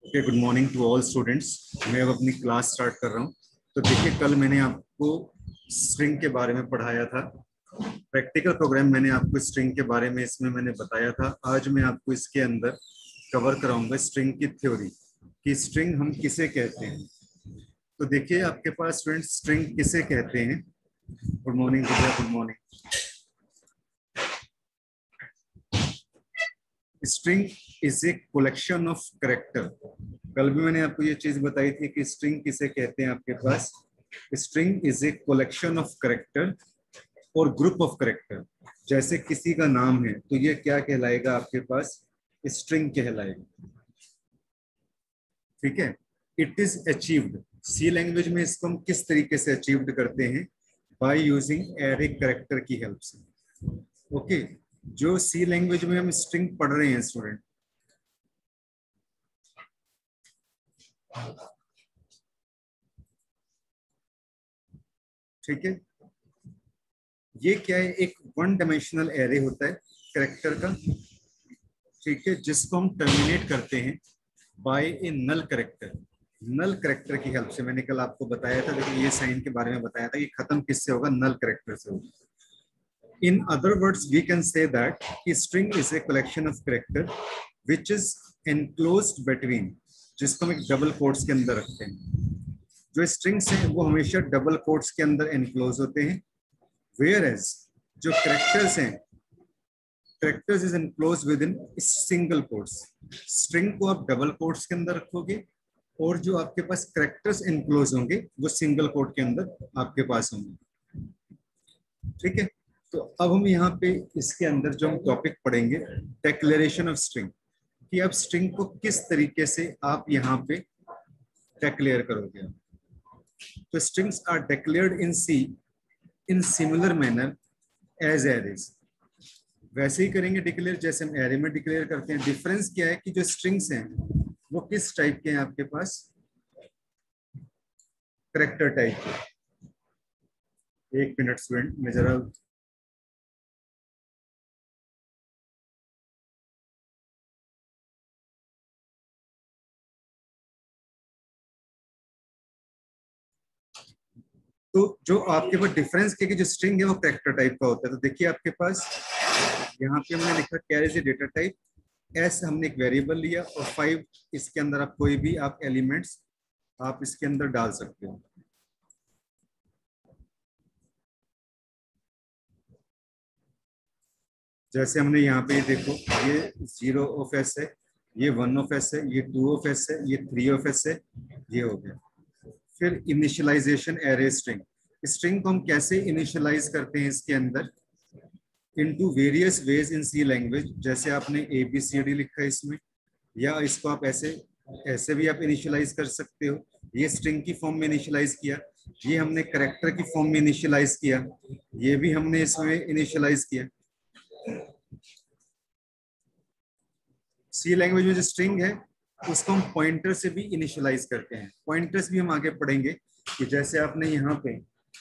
Okay, good morning to all students. मैं अब अपनी क्लास स्टार्ट कर रहा हूँ। तो देखिए, कल मैंने आपको स्ट्रिंग के बारे में पढ़ाया था। प्रैक्टिकल प्रोग्राम मैंने आपको स्ट्रिंग के बारे में इसमें मैंने बताया था। आज मैं आपको इसके अंदर कवर कराऊंगा स्ट्रिंग की थ्योरी कि स्ट्रिंग हम किसे कहते हैं। तो देखिए, आपके पास स्टूडेंट्स स्ट्रिंग किसे कहते हैं। गुड मॉर्निंग भैया, good morning. String is a collection of character. कल भी मैंने आपको ये चीज बताई थी कि स्ट्रिंग किसे कहते हैं। आपके पास string is a collection of character और ग्रुप ऑफ कैरेक्टर। जैसे किसी का नाम है तो ये क्या कहलाएगा, आपके पास स्ट्रिंग कहलाएगा। ठीक है। It is achieved, C language में इसको हम किस तरीके से अचीव्ड करते हैं, बाय यूजिंग एरे कैरेक्टर की हेल्प से। ओके, जो सी लैंग्वेज में हम स्ट्रिंग पढ़ रहे हैं स्टूडेंट, ठीक है, ये क्या है, एक वन डायमेंशनल एरे होता है कैरेक्टर का। ठीक है, जिसको हम टर्मिनेट करते हैं by a null character. Null character की हेल्प से। मैंने कल आपको बताया था, देखिए ये साइन के बारे में बताया था कि खत्म किससे होगा, नल कैरेक्टर से होगा। In other words we can say that string is a collection of character which is enclosed between, जिसको हम एक डबल कोट्स के अंदर रखते हैं। जो स्ट्रिंग्स हैं वो हमेशा डबल कोट्स के अंदर एनक्लोज होते हैं। वेयर एज जो कैरेक्टर्स हैं, characters is enclose within single quotes. String को आप डबल कोट्स के अंदर रखोगे और जो आपके पास कैरेक्टर्स एनक्लोज होंगे वो सिंगल कोट के अंदर आपके पास होंगे। ठीक है। तो अब हम यहाँ पे इसके अंदर जो हम टॉपिक पढ़ेंगे, डिक्लेरेशन ऑफ स्ट्रिंग, कि आप स्ट्रिंग को किस तरीके से आप यहाँ पे डिक्लेयर करोगे। तो strings are declared in C in similar manner as arrays. वैसे ही करेंगे डिक्लेयर जैसे हम एरे में डिक्लेयर करते हैं। डिफरेंस क्या है कि जो स्ट्रिंग्स हैं वो किस टाइप के हैं आपके पास, कैरेक्टर टाइप के। एक मिनट स्टूडेंट, मैं जरा तो जो आपके पास डिफरेंस क्या है कि जो स्ट्रिंग है वो कैरेक्टर टाइप का होता है। तो देखिए आपके पास यहाँ पे हमने लिखा carriage a data type, as हमने एक वेरिएबल लिया और 5 इसके अंदर आप कोई भी आप एलिमेंट्स आप इसके अंदर डाल सकते हो। जैसे हमने यहाँ पे देखो, ये 0 ऑफ एस है, ये 1 ऑफ एस है, ये 2 ऑफ एस है, ये 3 ऑफ एस है, ये हो गया। फिर इनिशियलाइजेशन एरे स्ट्रिंग। स्ट्रिंग को हम कैसे इनिशियलाइज करते हैं इसके अंदर, into various ways in C language. जैसे आपने ABCD लिखा है इसमें, या इसको आप ऐसे ऐसे भी आप इनिशियलाइज कर सकते हो। ये स्ट्रिंग की फॉर्म में इनिशियलाइज किया, ये हमने कैरेक्टर की फॉर्म में इनिशियलाइज किया, ये भी हमने इसमें इनिशियलाइज किया। सी लैंग्वेज में जो स्ट्रिंग है उसको हम पॉइंटर से भी इनिशियलाइज करते हैं। पॉइंटर्स भी हम आगे पढ़ेंगे कि जैसे आपने यहाँ पे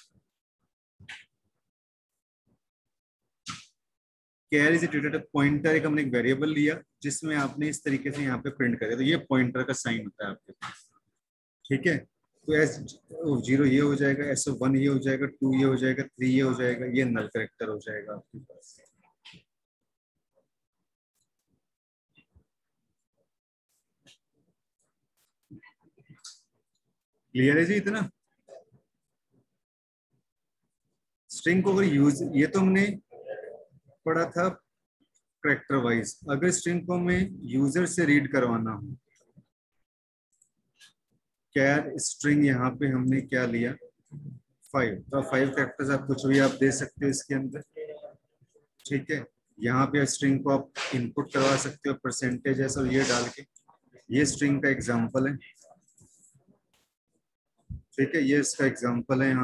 कैर इज डेटा पॉइंटर, एक हमने एक वेरिएबल लिया जिसमें आपने इस तरीके से यहाँ पे प्रिंट कर दिया, तो ये पॉइंटर का साइन होता है आपके पास। ठीक है। तो S0 ये हो जाएगा, S1 ये हो जाएगा, 2 ये हो जाएगा, 3 ये हो जाएगा, ये नल कैरेक्टर हो जाएगा आपके पास। क्लियर है जी इतना। स्ट्रिंग को अगर यूज, ये तो हमने पढ़ा था कैरेक्टर वाइज। अगर स्ट्रिंग को हमें यूजर से रीड करवाना हो, कैर स्ट्रिंग यहाँ पे हमने क्या लिया 5, तो 5 कैरेक्टर्स आप कुछ भी आप दे सकते हो इसके अंदर। ठीक है। यहाँ पे स्ट्रिंग को आप इनपुट करवा सकते हो परसेंटेज ऐसा ये डाल के। ये स्ट्रिंग का एग्जांपल है। ठीक है, ये इसका एग्जांपल है।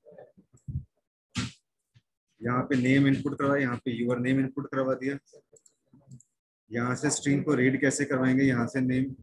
यहाँ पे नेम इनपुट करवा, यहाँ पे यूर नेम इनपुट करवा दिया। यहाँ से स्ट्रिंग को रीड कैसे करवाएंगे, यहाँ से नेम,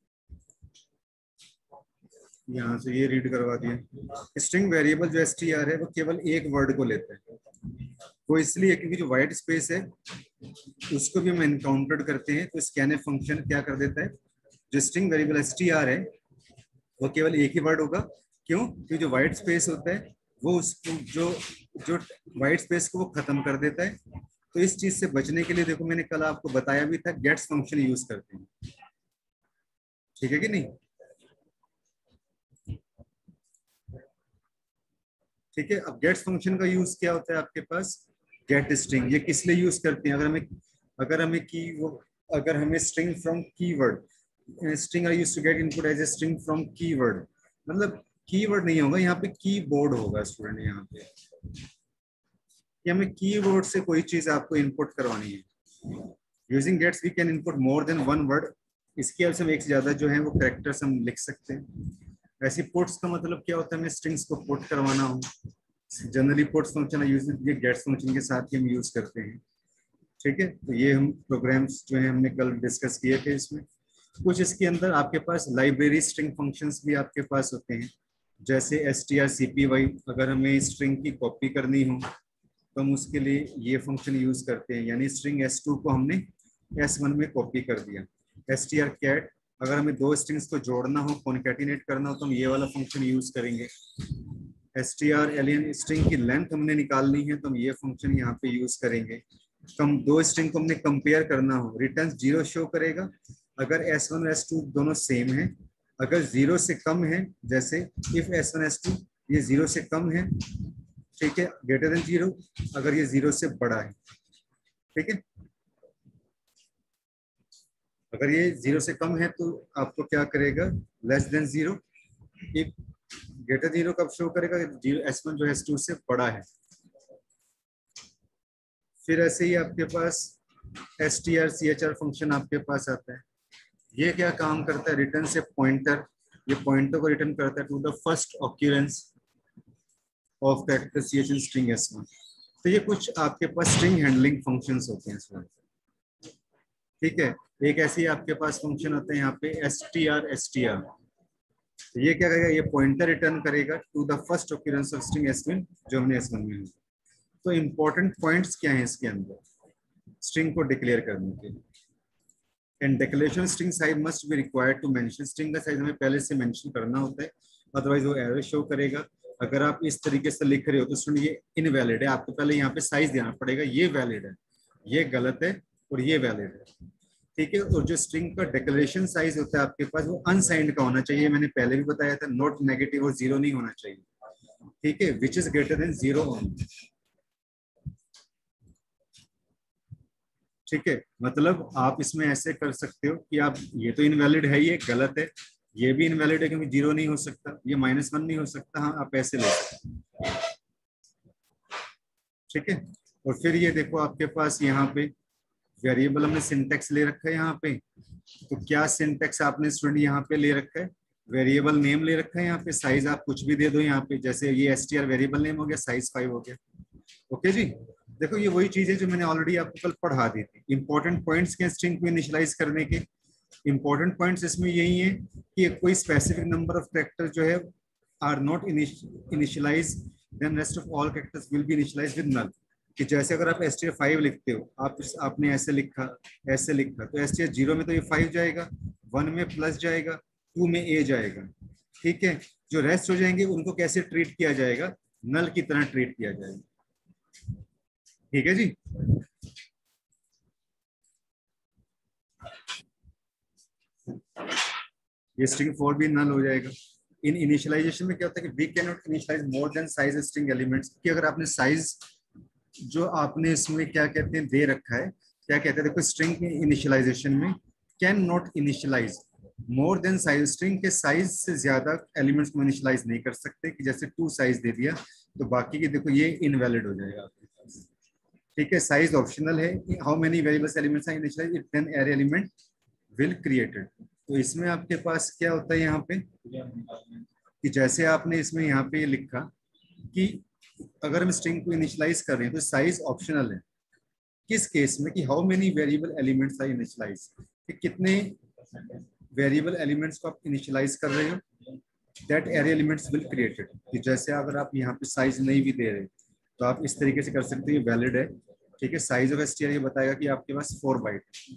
यहाँ से ये रीड करवा दिया। स्ट्रिंग वेरिएबल जो str है वो केवल एक वर्ड को लेता है। वो इसलिए क्योंकि जो वाइट स्पेस है उसको भी हम एनकाउंटर करते हैं, तो स्कैनफ फंक्शन क्या कर देता है, जो स्ट्रिंग वेरिएबल str है वो केवल एक ही वर्ड होगा। क्यों? क्योंकि जो वाइट स्पेस होता है वो उसको जो जो वाइट स्पेस को वो खत्म कर देता है। तो इस चीज से बचने के लिए देखो मैंने कल आपको बताया भी था, गेट्स फंक्शन यूज करते हैं। ठीक है कि नहीं? ठीक है। अब गेट्स फंक्शन का यूज क्या होता है आपके पास? Gate string. ये किस लिए यूज करते हैं? अगर हमें string from keyword, string are used to get input as a string from keyword, मतलब कीवर्ड नहीं होगा यहाँ पे, कीबोर्ड होगा स्टूडेंट। यहाँ पे कि हमें कीबोर्ड से कोई चीज आपको इनपुट करवानी है। Using gets we can input more than one word. इसकी हेल्प से हम एक से ज्यादा जो है वो कैरेक्टर्स हम लिख सकते हैं। वैसे पुट्स का मतलब क्या होता है? हमें स्ट्रिंग्स को पुट करवाना हो। जनरली पुट्स फंक्शन यूज ये गेट्स फंक्शन के साथ ही हम यूज करते हैं। ठीक है। तो ये हम प्रोग्राम्स जो है हमने कल डिस्कस किए थे। इसमें कुछ इसके अंदर आपके पास लाइब्रेरी स्ट्रिंग फंक्शंस भी आपके पास होते हैं, जैसे strcpy। अगर हमें स्ट्रिंग की कॉपी करनी हो तो हम उसके लिए ये फंक्शन यूज करते हैं, यानी स्ट्रिंग s2 को हमने s1 में कॉपी कर दिया। strcat, अगर हमें दो स्ट्रिंग्स को जोड़ना हो, कॉन्कैटिनेट करना हो, तो हम ये वाला फंक्शन यूज करेंगे। strlen, स्ट्रिंग की लेंथ हमने निकालनी है तो हम ये फंक्शन यहाँ पे यूज करेंगे। कम दो स्ट्रिंग को हमने कंपेयर करना हो, रिटर्न 0 शो करेगा अगर s1 और s2 दोनों सेम है। अगर 0 से कम है, जैसे इफ s1 s2 ये 0 से कम है, ठीक है, ग्रेटर देन 0, अगर ये 0 से बड़ा है, ठीक है। अगर ये 0 से कम है तो आपको क्या करेगा? Less than 0। इफ ग्रेटर 0 कब शो करेगा? s1 जो s2 से बड़ा है। फिर ऐसे ही आपके पास strchr फंक्शन आपके पास आता है। ये क्या काम करता है? रिटर्न से पॉइंटर, ये पॉइंटर को रिटर्न करता है to the first occurrence of character ch in string s1। तो ये कुछ आपके पास स्ट्रिंग हैंडलिंग फंक्शंस होते हैं इसमें। ठीक है। एक ऐसे ही आपके पास फंक्शन होते हैं यहाँ पे str। तो ये क्या करेगा? ये पॉइंटर रिटर्न करेगा to the first occurrence of string s1 जो हमने s1 में है। तो इंपॉर्टेंट पॉइंट्स क्या है इसके अंदर स्ट्रिंग को डिक्लेयर करने के लिए? And declaration string size must be required to mention. String का साइज हमें पहले से मेंशन करना होता है, अदरवाइज वो एरर शो करेगा। अगर आप इस तरीके से लिख रहे हो तो स्टूडेंट ये इनवैलिड है, आपको पहले यहाँ पे साइज देना पड़ेगा। ये वैलिड है, ये गलत है, और ये वैलिड है। ठीक है। और जो स्ट्रिंग का डिक्लेरेशन साइज होता है आपके पास वो अनसाइंड का होना चाहिए। मैंने पहले भी बताया था, नॉट नेगेटिव और 0 नहीं होना चाहिए। ठीक है। Which is greater than 0 only. ठीक है। मतलब आप इसमें ऐसे कर सकते हो कि आप ये तो इनवैलिड है, ये गलत है, ये भी इनवैलिड है क्योंकि 0 नहीं हो सकता, ये -1 नहीं हो सकता। हाँ, आप ऐसे ले सकते हैं। ठीक है। और फिर ये देखो आपके पास यहाँ पे वेरिएबल हमने सिंटेक्स ले रखा है यहाँ पे। तो क्या सिंटेक्स आपने स्टूडेंट यहाँ पे ले रखा है? वेरिएबल नेम ले रखा है यहाँ पे, साइज आप कुछ भी दे दो यहाँ पे, जैसे ये str वेरिएबल नेम हो गया, साइज 5 हो गया। ओके जी। देखो ये वही चीज है जो मैंने ऑलरेडी आपको कल पढ़ा दी थी। इंपॉर्टेंट पॉइंट्स के स्ट्रिंग को इनिशियलाइज करने के इंपॉर्टेंट पॉइंट्स इसमें यही है कि कोई स्पेसिफिक नंबर ऑफ कैरेक्टर जो है are not initialize, then rest of all characters will be initialize with null. कि जैसे अगर आप str5 लिखते हो, आपने ऐसे लिखा, तो str 0 में तो ये 5 जाएगा, 1 में प्लस जाएगा, 2 में a जाएगा। ठीक है। जो रेस्ट हो जाएंगे उनको कैसे ट्रीट किया जाएगा? नल की तरह ट्रीट किया जाएगा। ठीक है जी। ये स्ट्रिंग 4 भी नल हो जाएगा। इन इनिशियलाइजेशन में क्या होता है कि we can not initialize more than size string elements. कि अगर आपने साइज जो आपने इसमें क्या कहते हैं दे रखा है, क्या कहते हैं देखो, स्ट्रिंग के इनिशियलाइजेशन में can not initialize more than size. String के साइज से ज्यादा एलिमेंट्स को इनिशियलाइज नहीं कर सकते। कि जैसे 2 साइज दे दिया तो बाकी के देखो ये इनवैलिड हो जाएगा आपके पास। ठीक है। साइज ऑप्शनल है। How many variables elements are initialized if then array element will created. तो इसमें आपके पास क्या होता है यहाँ पे कि जैसे आपने इसमें यहाँ पे लिखा कि अगर हम स्ट्रिंग को इनिशियलाइज कर रहे हैं तो साइज ऑप्शनल है। किस केस में? कि how many variable elements are initialize, कि कितने वेरिएबल एलिमेंट्स को आप इनिशियलाइज कर रहे हो, that array elements will created. कि जैसे अगर आप यहाँ पे साइज नहीं भी दे रहे तो आप इस तरीके से कर सकते हो, ये वैलिड है। ठीक है। साइज ऑफ str ये बताएगा कि आपके पास 4 byte.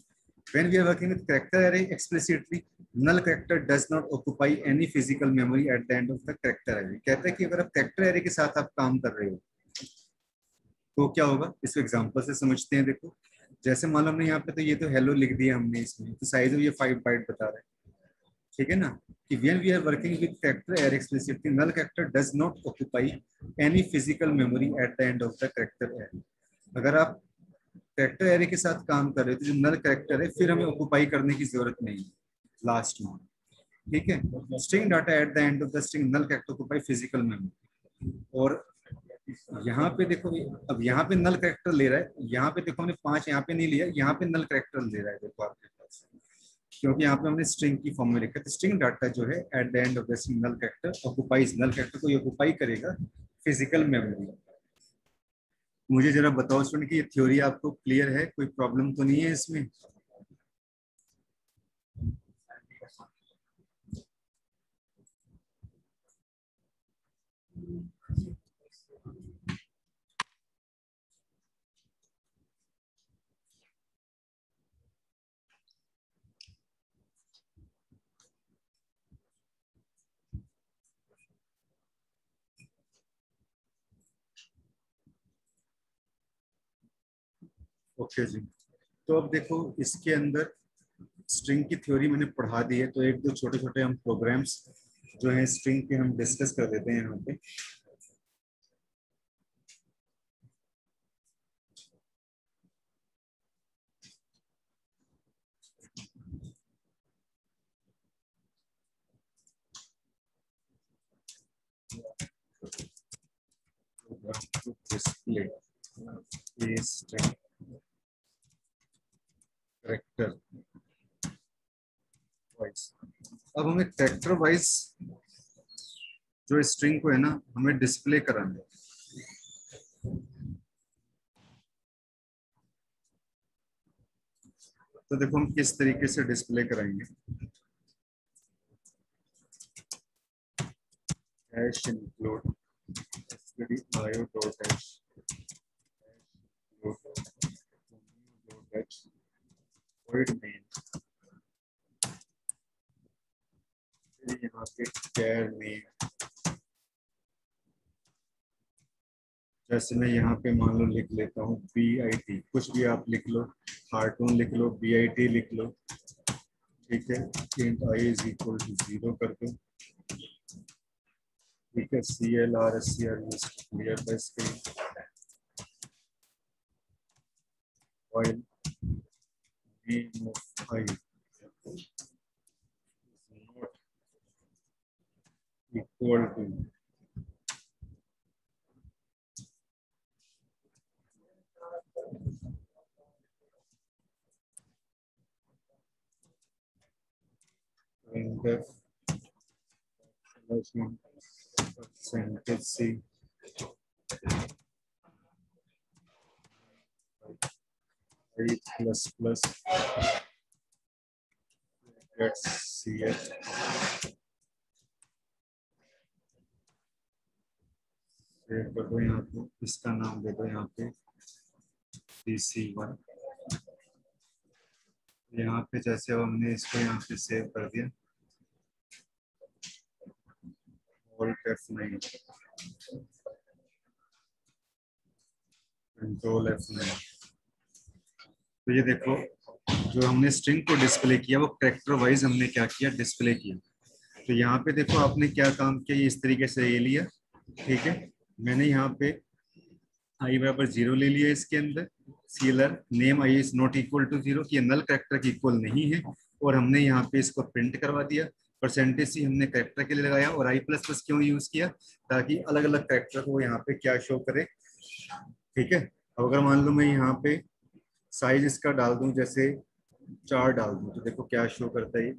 When we are working with character array explicitly, null character does not occupy any physical memory at the end of the character array. कहता है कि अगर आप character array के साथ आप काम कर रहे हो तो क्या होगा, इसको एग्जांपल से समझते हैं। देखो जैसे मान लो हमने यहाँ पे तो ये तो हेलो लिख दिया हमने, इसमें तो साइज ये 5 बाइट बता रहा है, ठीक है ना, कि when we are working with character array explicitly, null character does not occupy any physical memory at the end of the character array. अगर आप कैरेक्टर एरे के साथ काम कर रहे हो तो जो नल कैरेक्टर है फिर हमें ऑक्युपाई करने की जरूरत नहीं है लास्ट में, ठीक है। String data at the end of the string null character occupy physical memory. और यहाँ पे देखो, अब यहाँ पे नल कैरेक्टर ले रहा है, यहाँ पे देखो हमने 5 यहाँ पे नहीं लिया, यहाँ पे नल कैरेक्टर ले रहा है, देखो आपके पास, क्योंकि यहाँ पे हमने स्ट्रिंग की फॉर्म में लिखा है। स्ट्रिंग डाटा जो है at the end of the string null character occupies, null character को ऑक्युपाई करेगा फिजिकल मेमोरी। मुझे जरा बताओ स्टूडेंट कि ये थ्योरी आपको क्लियर है, कोई प्रॉब्लम तो नहीं है इसमें? ओके जी, तो अब देखो इसके अंदर स्ट्रिंग की थ्योरी मैंने पढ़ा दी है, तो एक दो छोटे छोटे हम प्रोग्राम्स जो हैं स्ट्रिंग के हम डिस्कस कर देते हैं यहाँ पे। Display string character wise. अब हमें कैरेक्टर वाइज जो स्ट्रिंग को है ना हमें डिस्प्ले कराना है। तो देखो हम किस तरीके से डिस्प्ले कराएंगे। Hash include stdio dot h void main, यहाँ पे char main, जैसे मैं यहाँ पे मान लो लिख लेता हूँ BIT, कुछ भी आप लिख लो, कार्टून लिख लो, BIT लिख लो, ठीक है। int I is equal to 0 कर दो, ठीक है। CLRSCR use to clear the screen, while name of I is not equal to printf percentage C I plus plus get CH save कर दो, यहाँ पे इसका नाम दे दो यहाँ पे DC1। यहाँ पे जैसे अब हमने इसको यहाँ पे सेव कर दिया, Alt F9, Control F9। तो ये देखो जो हमने स्ट्रिंग को डिस्प्ले किया वो कैरेक्टर वाइज हमने क्या किया, डिस्प्ले किया। तो यहाँ पे देखो आपने क्या काम किया, ये इस तरीके से ये लिया, ठीक है। मैंने यहाँ पे I बराबर 0 ले लिया, इसके अंदर CLR name I is not equal to 0 कि नल कैरेक्टर की इक्वल नहीं है, और हमने यहाँ पे इसको प्रिंट करवा दिया। परसेंटेज C हमने कैरेक्टर के लिए लगाया, और I प्लस प्लस क्यों यूज किया, ताकि अलग अलग कैरेक्टर को यहाँ पे क्या शो करे, ठीक है। अब अगर मान लो मैं यहाँ पे साइज इसका डाल दूं, जैसे 4 डाल दूं, तो देखो क्या शो करता है,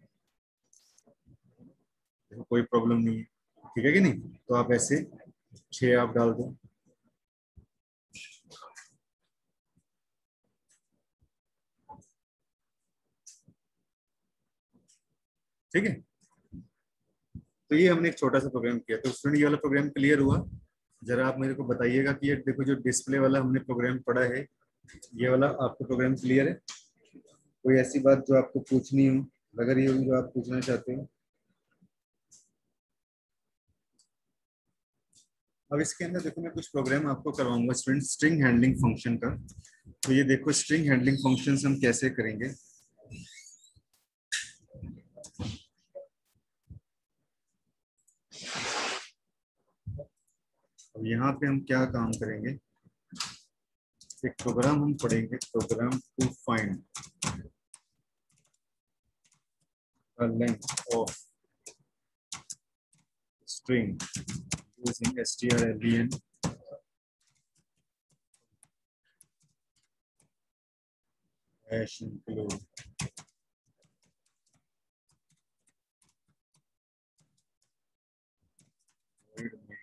देखो कोई प्रॉब्लम नहीं है, ठीक है कि नहीं। तो आप ऐसे 6 आप डाल दो, ठीक है। तो ये हमने एक छोटा सा प्रोग्राम किया। तो स्टूडेंट ये वाला प्रोग्राम क्लियर हुआ? जरा आप मेरे को बताइएगा कि ये देखो जो डिस्प्ले वाला हमने प्रोग्राम पढ़ा है, ये वाला आपको प्रोग्राम क्लियर है? कोई ऐसी बात जो आपको पूछनी हो, अगर ये जो आप पूछना चाहते हो। अब इसके अंदर देखो मैं कुछ प्रोग्राम आपको करवाऊंगा स्टूडेंट स्ट्रिंग हैंडलिंग फंक्शन का। तो ये देखो स्ट्रिंग हैंडलिंग फंक्शंस हम कैसे करेंगे। अब यहाँ पे हम क्या काम करेंगे, एक प्रोग्राम हम पढ़ेंगे, program to find the length of string using strlen hash include void main।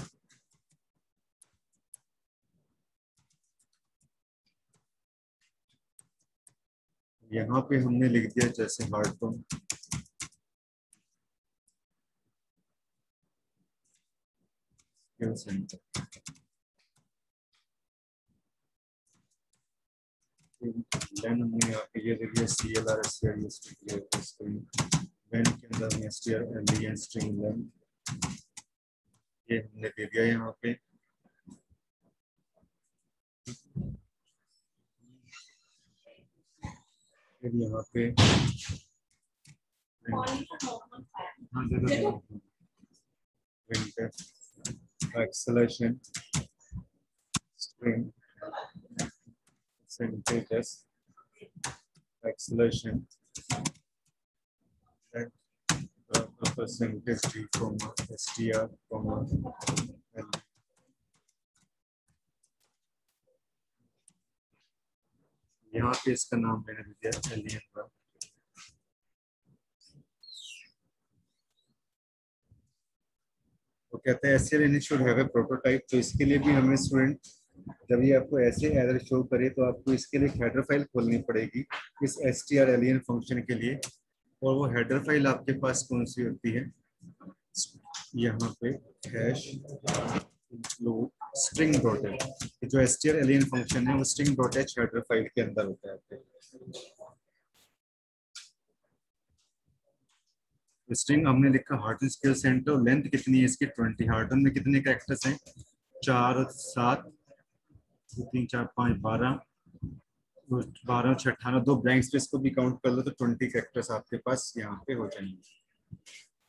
यहाँ पे हमने लिख दिया जैसे हार्टन स्किल सेंटर, देन हमने यहाँ पे ये दे दिया CLR STR स्ट्रिंग, देन के अंदर हमने strlen स्ट्रिंग लेंथ ये हमने दे दिया यहाँ पे। फिर यहाँ पे हाँ दे दो acceleration string percentages acceleration and percentage d comma str comma and यहाँ पे इसका नाम मैंने दिया एलियन का। तो कहते हैं STRlen should have a prototype। तो इसके लिए भी हमें स्टूडेंट जब ये आपको ऐसे एरर शो करे तो आपको इसके लिए हेडर फाइल खोलनी पड़ेगी इस strlen फंक्शन के लिए। और वो हेडर फाइल आपके पास कौन सी होती है, यहाँ पे hash include string dot h. जो strlen फंक्शन है वो string dot h header file के अंदर होता है। स्ट्रिंग हमने लिखा हार्टन स्किल सेंटर, लेंथ कितनी है इसकी 20। हार्टन में कितने कैरेक्टर्स हैं, 4 7 3 4 5 12 12 6 18, 2 ब्लैंक स्पेस को भी काउंट कर लो तो 20 कैरेक्टर्स आपके पास यहाँ पे हो जाएंगे।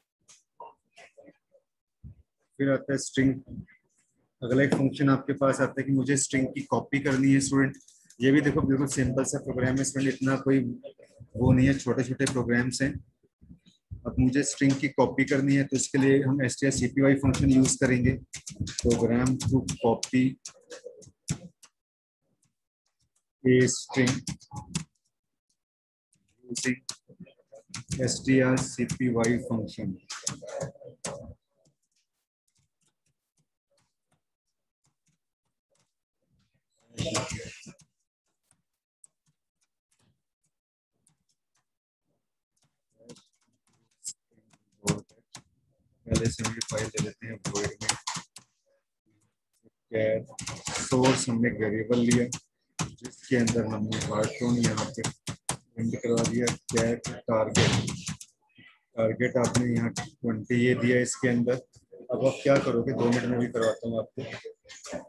फिर आता है स्ट्रिंग, अगला एक फंक्शन आपके पास आता है कि मुझे स्ट्रिंग की कॉपी करनी है स्टूडेंट। ये भी देखो बिल्कुल सिंपल सा प्रोग्राम है स्टूडेंट, इतना कोई वो नहीं है, छोटे छोटे प्रोग्राम्स हैं। अब मुझे स्ट्रिंग की कॉपी करनी है तो इसके लिए हम strcpy फंक्शन यूज करेंगे, program to copy a string using strcpy function. पहले से हम फाइल ले लेते हैं void में, कैर सोर्स हमने वेरिएबल लिया जिसके अंदर हमने हार्टन यहाँ पे प्रिंट करवा दिया, कैट टारगेट, टारगेट आपने यहाँ 20 ये दिया इसके अंदर। अब आप क्या करोगे, 2 मिनट में भी करवाता हूँ आपको।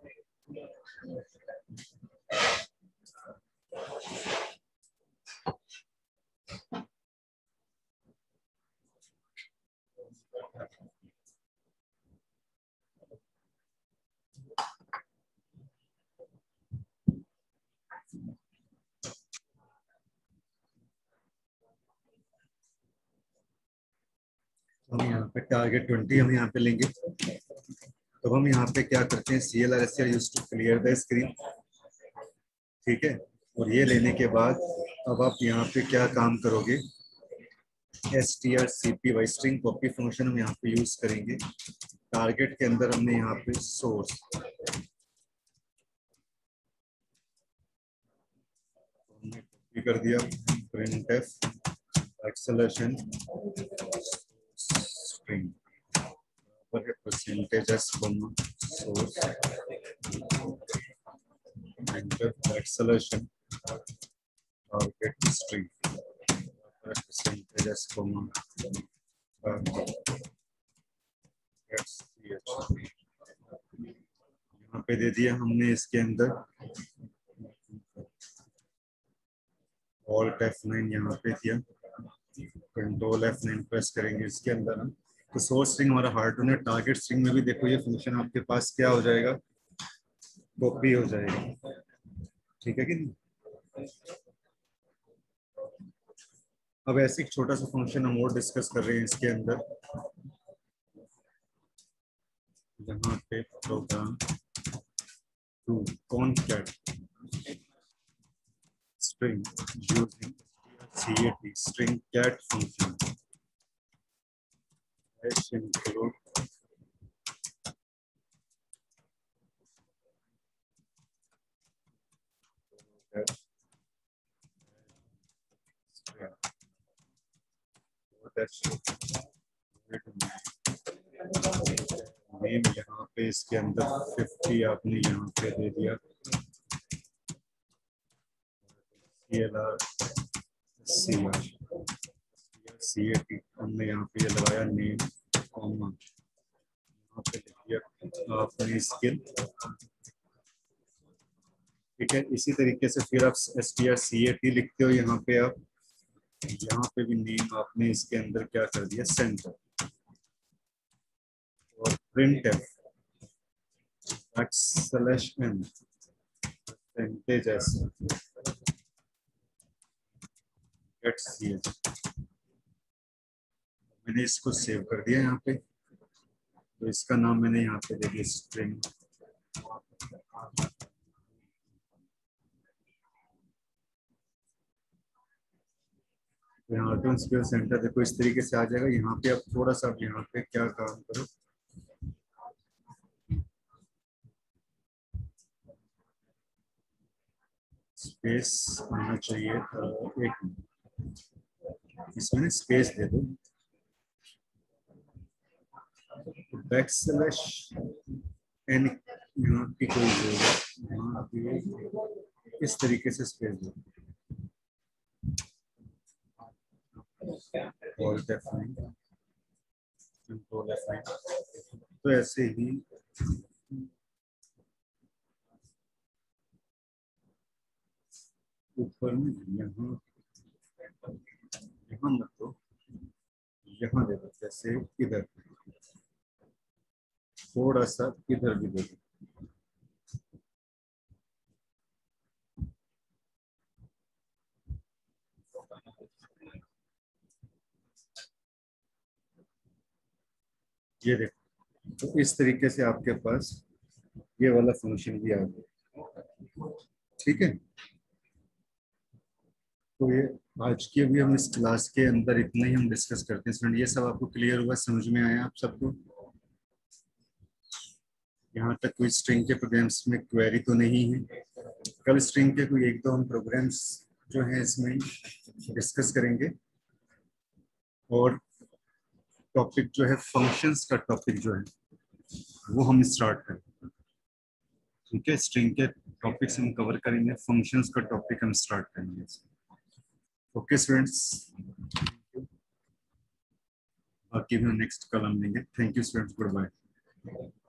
हम यहाँ पे टारगेट 20 हम यहाँ पे लेंगे। तो हम यहाँ पे क्या करते हैं, CLR STR use to clear the screen, ठीक है। और ये लेने के बाद अब आप यहाँ पे क्या काम करोगे, strcpy स्ट्रिंग कॉपी फंक्शन हम यहाँ पे यूज करेंगे। टारगेट के अंदर हमने यहाँ पे सोर्स कॉपी कर दिया, printf acceleration string percentages source printf acceleration target string percentage comma यहाँ पे दे दिया हमने इसके अंदर ऑल्ट F9 यहाँ पे दिया, कंट्रोल F9 प्रेस करेंगे इसके अंदर हम, तो सोर्स स्ट्रिंग हमारा हार्ड होने, टारगेट स्ट्रिंग में भी देखो ये फंक्शन आपके पास क्या हो जाएगा, कॉपी हो जाएगा। ठीक है कि नहीं। अब ऐसे एक छोटा सा फंक्शन हम और डिस्कस कर रहे हैं इसके अंदर, यहाँ पे program to concat string using cat string cat function hash include that string name यहाँ पे इसके अंदर 50 आपने यहाँ पे दे दिया, CLR CAT हमने यहाँ पे लगाया नेम कॉमा, यहाँ पे लिख दिया आपने स्किल। ठीक है, इसी तरीके से फिर आप strcat लिखते हो यहाँ पे, आप यहाँ पे भी नेम आपने इसके अंदर क्या कर दिया सेंटर, और printf \n percentage s get ch, मैंने इसको सेव कर दिया यहाँ पे, तो इसका नाम मैंने यहाँ पे दे दिया स्ट्रिंग। यहाँ ऑटो स्किल सेंटर देखो इस तरीके से आ जाएगा। यहाँ पे अब थोड़ा सा यहाँ पे क्या काम करो, स्पेस आना चाहिए, एक इसमें स्पेस दे दो, बैकस्लैश एन यहाँ की कोई जरूरत, यहाँ पे इस तरीके से स्पेस दो, और कंट्रोल F9, तो ऐसे ही ऊपर में यहाँ यहाँ मत दो, यहाँ दे दो, जैसे इधर थोड़ा सा इधर भी दे दो। ये देखो, तो इस तरीके से आपके पास ये वाला फंक्शन भी आ गया। ठीक है, तो ये आज की अभी हम इस क्लास के अंदर इतना ही हम डिस्कस करते हैं स्टूडेंट। ये सब आपको क्लियर हुआ, समझ में आया आप सबको? यहाँ तक कोई स्ट्रिंग के प्रोग्राम्स में क्वेरी तो नहीं है? कल स्ट्रिंग के कोई एक दो हम प्रोग्राम्स जो हैं इसमें डिस्कस करेंगे, और टॉपिक जो है फंक्शंस का टॉपिक जो है वो हम स्टार्ट करेंगे। ठीक है, स्ट्रिंग के टॉपिक्स हम कवर करेंगे, फंक्शंस का टॉपिक हम स्टार्ट करेंगे। ओके स्टूडेंट्स, बाकी हम नेक्स्ट कल हम लेंगे। Thank you students, good bye.